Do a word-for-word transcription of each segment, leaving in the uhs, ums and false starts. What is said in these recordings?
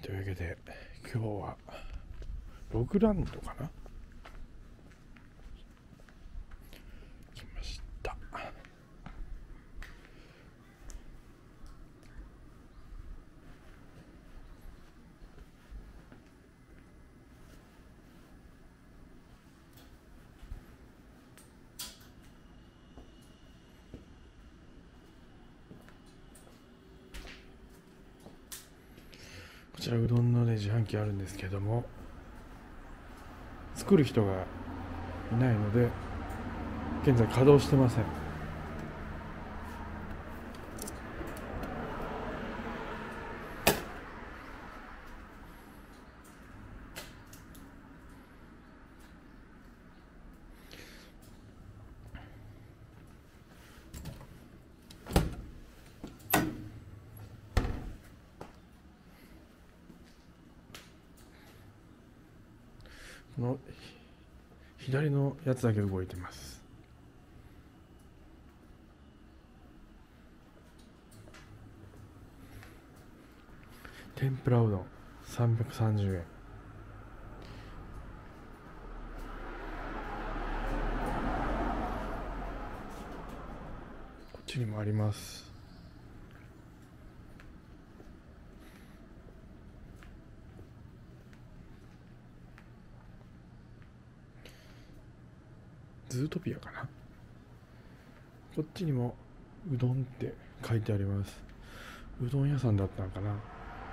というわけで今日はログランドかな来ました。こちらうどんのね自販機あるんですけども、作る人がいないので現在稼働してません。この左のやつだけ動いてます。天ぷらうどんさんびゃくさんじゅうえん。こっちにもあります。ズートピアかな。こっちにもうどんって書いてあります。うどん屋さんだったのかな。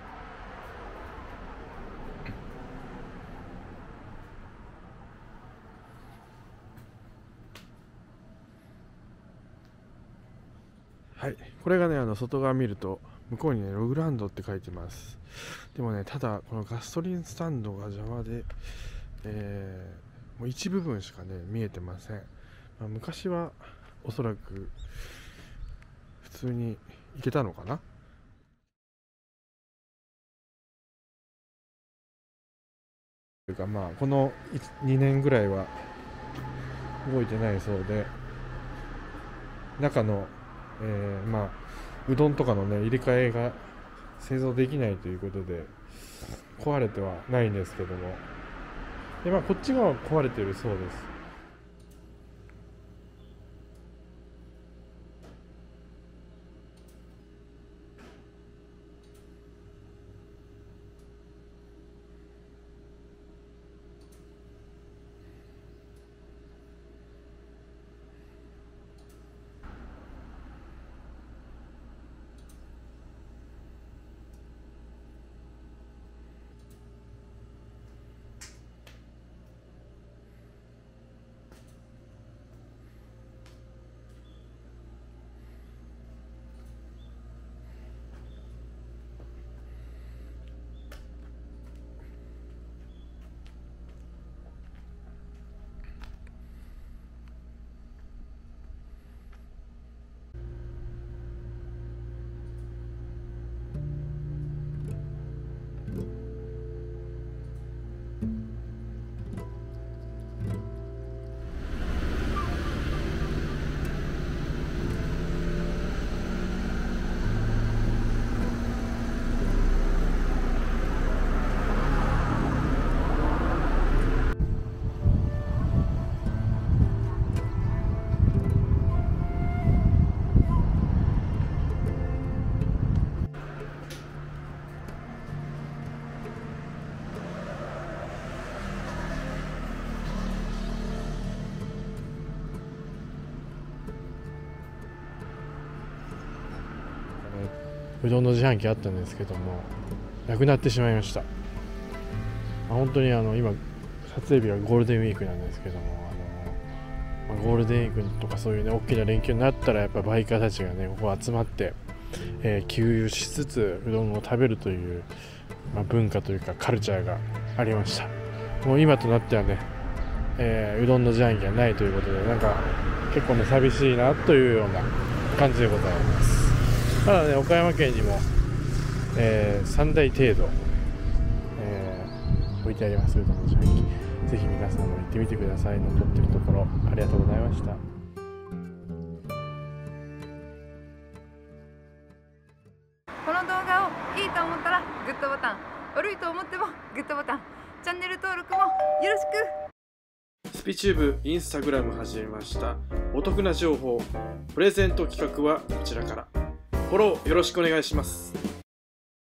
はい、これがね、あの外側見ると向こうにねログランドって書いてます。でもね、ただこのガソリンスタンドが邪魔で、えー、もう一部分しかね見えてません。まあ、昔はおそらく普通に行けたのかな。というかまあこのにねんぐらいは動いてないそうで、中の、えー、まあうどんとかのね入れ替えが製造できないということで壊れてはないんですけども、で、まあ、こっち側は壊れているそうです。うどんの自販機あったんですけどもなくなってしまいました。本当にあの今撮影日はゴールデンウィークなんですけども、あの、まあ、ゴールデンウィークとかそういうね大きな連休になったらやっぱバイカーたちがねここ集まって、えー、給油しつつうどんを食べるという、まあ、文化というかカルチャーがありました。もう今となってはね、えー、うどんの自販機がないということでなんか結構ね寂しいなというような感じでございます。ただね、岡山県にも、えー、さんだい程度、えー、置いてありますうどんの自販機。ぜひ皆さんも行ってみてくださいの撮ってるところありがとうございました。 この動画をいいと思ったらグッドボタン、 悪いと思ってもグッドボタン、チャンネル登録もよろしく。 スピチューブインスタグラム始めました。お得な情報、プレゼント企画はこちらから。フォローよろしくお願いします。